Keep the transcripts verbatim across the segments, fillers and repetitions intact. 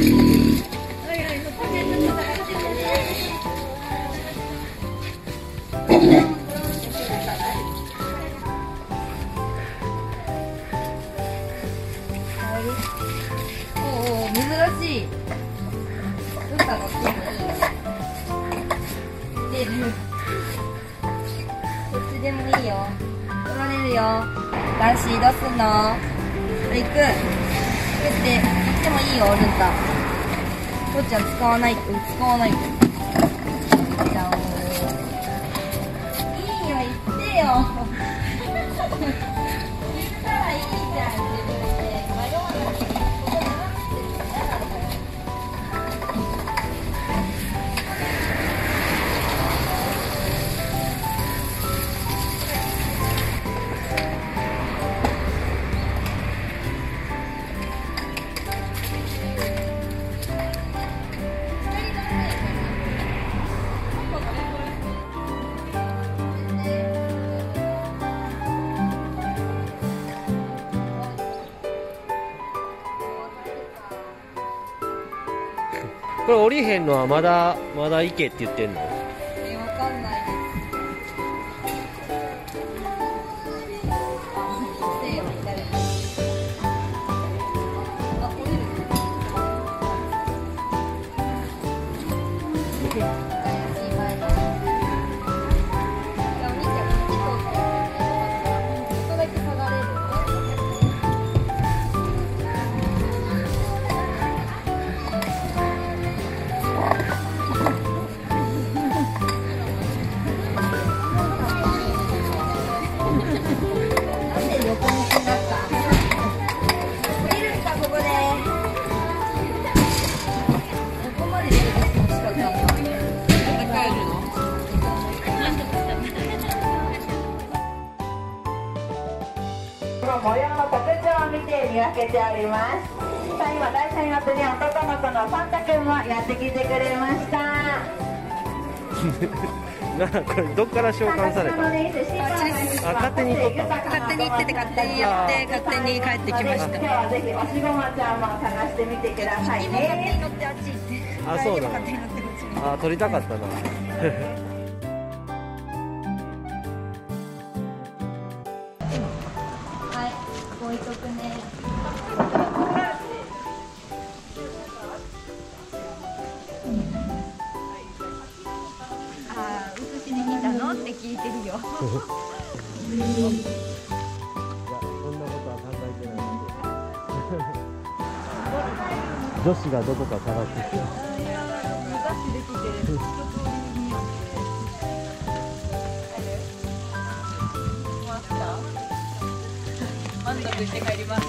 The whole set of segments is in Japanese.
珍しい。どっかの気分出る。どっちでもいいよ。取られるよ。男子どうすんの？行く。行くって行ってもいいよ、ルンタ。父ちゃん使わないって、使わないって。じゃあ、いいよ、行ってよ。行ったらいいじゃん、自分で。迷わなくていい。 これ降りへんのはまだまだ行けって言ってんの？ え、わかんないです。あ、せよ、誰か。あ、降りる。怪しい前だ。いや、お兄ちゃん、こっち通ってる。ちょっとだけ下がれる。 模様の特徴を見て見分けております。さあ今台車に乗ってね、男の子のファンタ君もやってきてくれました。 なこれどっから召喚された？あ、勝手に取った。 勝手に行ってて勝手にやって勝手に帰ってきました。 今日はぜひおしごまちゃんも探してみてくださいね。 勝手に乗ってあっち行って。 あ、そうなの。 勝手に乗ってこっちに。 あ、取りたかったな。 はい、置いとくね。ああ、写しに来たのって聞いてるよ。 いや、そんなことは考えてないので。女子がどこか探してきた。 満足して帰ります。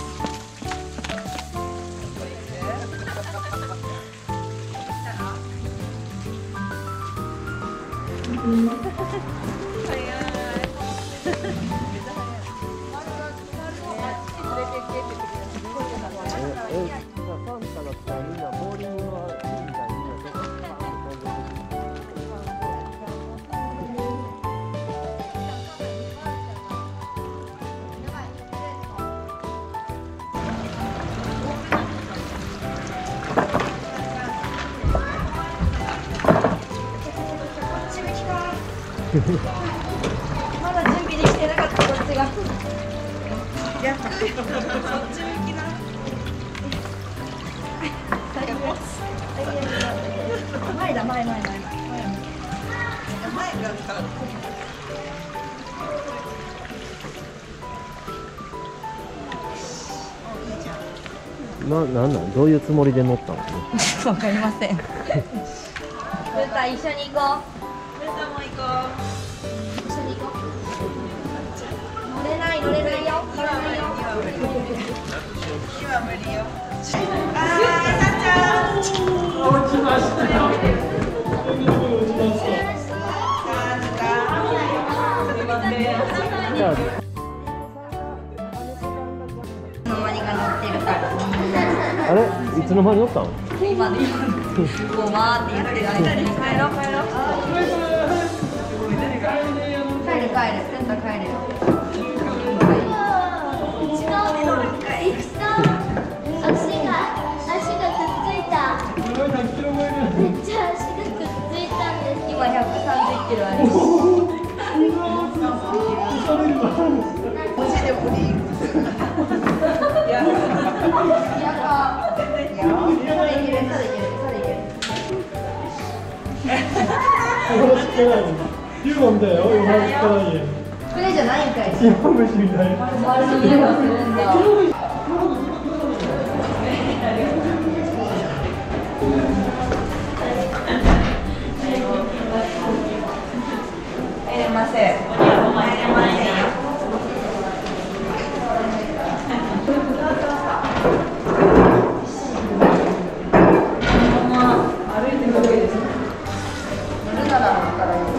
まだ準備できてなかったこっちが。やった。そっち向きな。前だ前前前前。前がな、なんなん、どういうつもりで乗ったの？ わかりません。ルタ一緒に行こう。ルタも行こう。一緒に行こう。乗れない乗れないよ。乗れないよ。今無理よ。あー、さっちゃん。落ちましたよ。 じゃあ。あれ、いつの間に乗ったの？ 今ね、ごまーって言ってる間に帰ろう帰ろう。帰る帰る、ルンタ帰るよ。違うの乗るんかい。足が足がくっついた。 ってるあれ。 ユーモンだよ、ヨガつかない。 これじゃないんかい。 シマムシみたいな。 周りの色がするんだ。入れません。入れませんよ。歩いてるだけです。乗るなら乗ったらいい。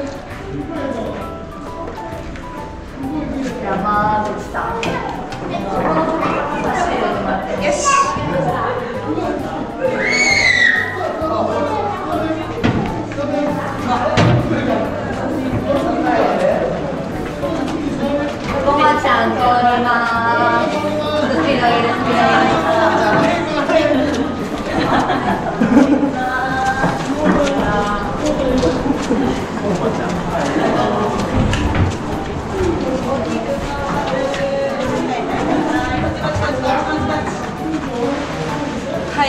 山口さん。よし。ごまちゃん通ります。スピード上げる、スピード上げる。はい。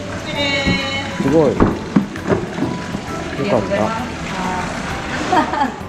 すごい。よかった。